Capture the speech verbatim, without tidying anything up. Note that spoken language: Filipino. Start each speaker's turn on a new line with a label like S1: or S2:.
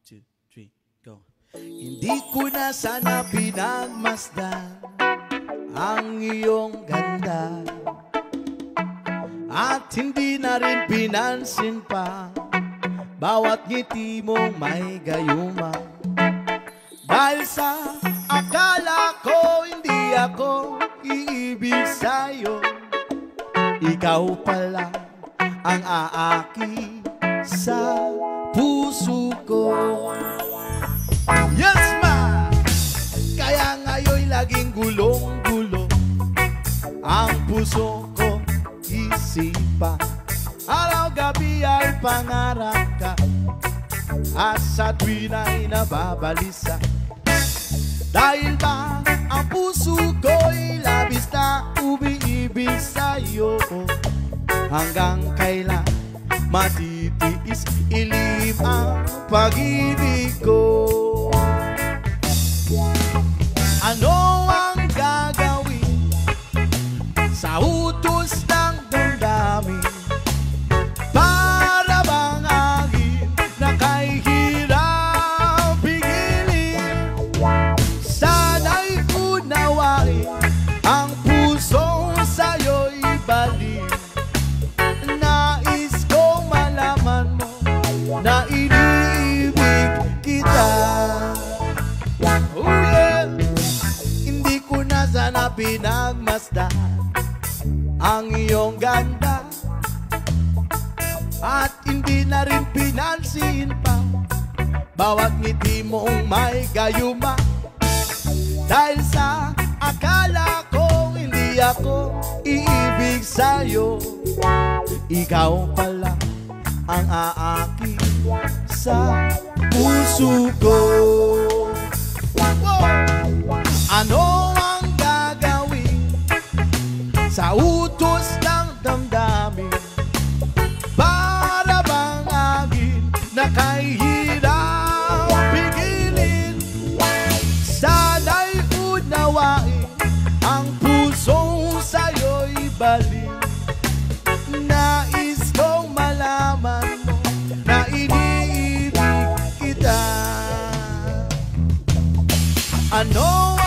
S1: two, three, go. Hindi ko na sana pinagmasdan ang iyong ganda, at hindi na rin pinansin pa bawat ngiti mong may gayuma. Dahil sa akala ko hindi ako iibig sa'yo, ikaw pala ang aaki sa puso ko. Yes ma! Kaya ngayon'y laging gulong-gulo ang puso ko, isipa. Araw-gabi ay pangarap ka, at sa tuwin ay nababalisa. Dahil ba ang puso ko'y labis na umiibig sa'yo, hanggang kailan matitiis ilim ang pag-ibig ko. Ano ang gagawin sa utos ng damdamin? Para bang agin na kay hirap pigilin? Sana'y unawain ang puso sa'yo'y balik. Nais kong malaman mo na iniibig kita. Oh yeah! Hindi ko na sana pinagmasdan ang iyong ganda, at hindi na rin pinansin pa bawat ngiti mong may gayuma. Dahil sa akala ko hindi ako iibig sa'yo, ikaw pala ang aaki sa puso ko. Ano ang gagawin sa utos ng damdamin? Para bang agin na kay hirap pigilin? Sana'y unawain ang pusong sa'yo'y balik. Nais kong malaman mo na iniibig kita. Ano